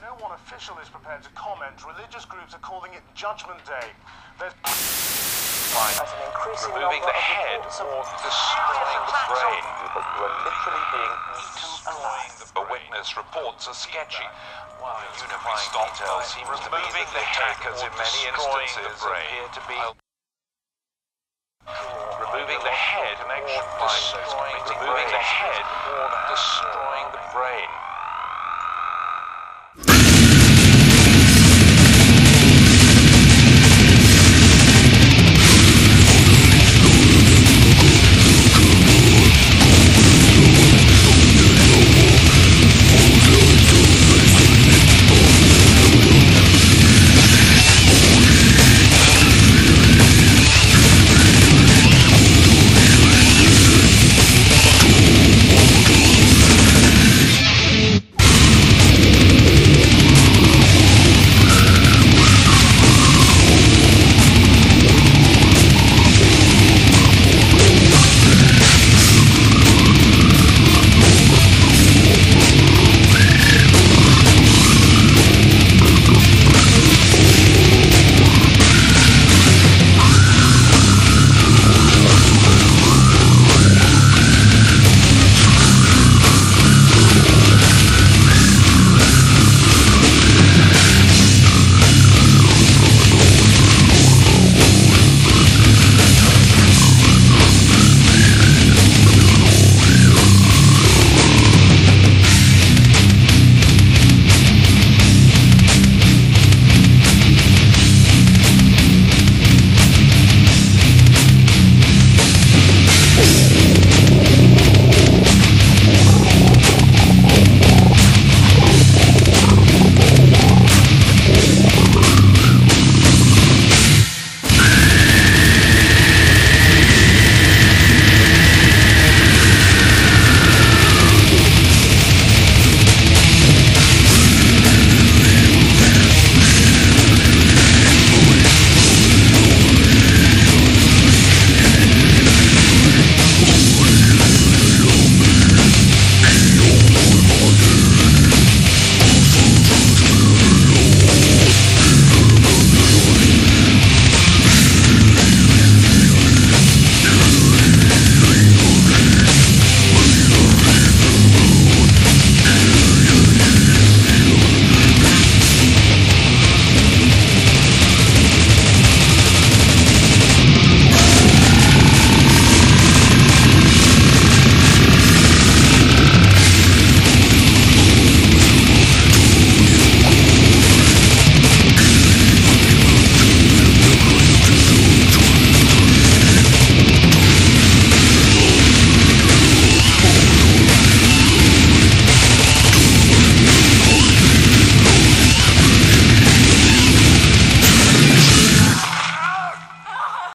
no one official is prepared to comment, religious groups are calling it Judgment Day. There's removing the head or destroying the brain. People who are literally being eaten alive. The witness reports are sketchy. While unifying details seems to be that the attackers in many instances appear to be removing the head or destroying the brain.